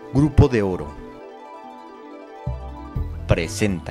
Grupo de Oro presenta.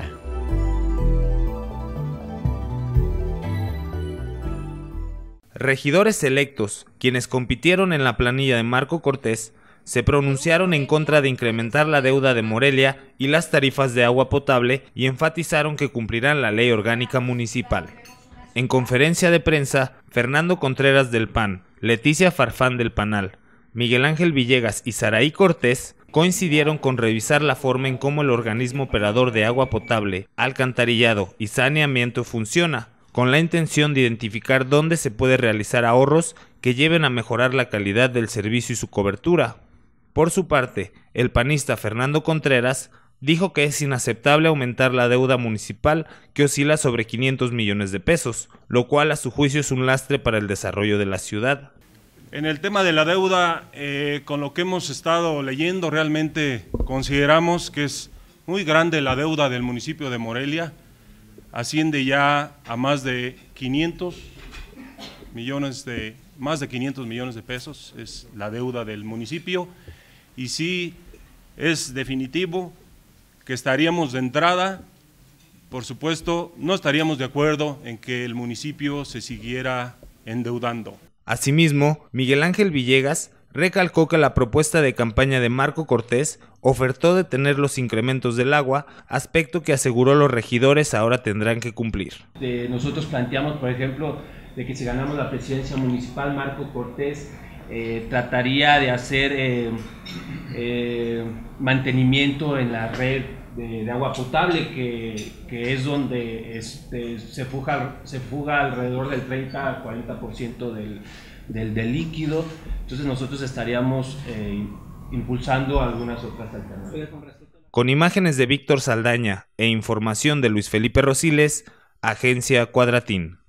Regidores electos, quienes compitieron en la planilla de Marco Cortés, se pronunciaron en contra de incrementar la deuda de Morelia y las tarifas de agua potable y enfatizaron que cumplirán la ley orgánica municipal. En conferencia de prensa, Fernando Contreras del PAN, Leticia Farfán del PANAL, Miguel Ángel Villegas y Saraí Cortés coincidieron con revisar la forma en cómo el organismo operador de agua potable, alcantarillado y saneamiento funciona, con la intención de identificar dónde se puede realizar ahorros que lleven a mejorar la calidad del servicio y su cobertura. Por su parte, el panista Fernando Contreras dijo que es inaceptable aumentar la deuda municipal que oscila sobre 500 millones de pesos, lo cual a su juicio es un lastre para el desarrollo de la ciudad. En el tema de la deuda, con lo que hemos estado leyendo, realmente consideramos que es muy grande la deuda del municipio de Morelia, asciende ya a más de 500 millones de pesos, es la deuda del municipio, y sí es definitivo que estaríamos de entrada, por supuesto, no estaríamos de acuerdo en que el municipio se siguiera endeudando. Asimismo, Miguel Ángel Villegas recalcó que la propuesta de campaña de Marco Cortés ofertó detener los incrementos del agua, aspecto que aseguró los regidores ahora tendrán que cumplir. Nosotros planteamos, por ejemplo, de que si ganamos la presidencia municipal, Marco Cortés trataría de hacer mantenimiento en la red de agua potable, que es donde se fuga alrededor del 30 a 40% del líquido. Entonces nosotros estaríamos impulsando algunas otras alternativas. Con imágenes de Víctor Saldaña e información de Luis Felipe Rosiles, Agencia Cuadratín.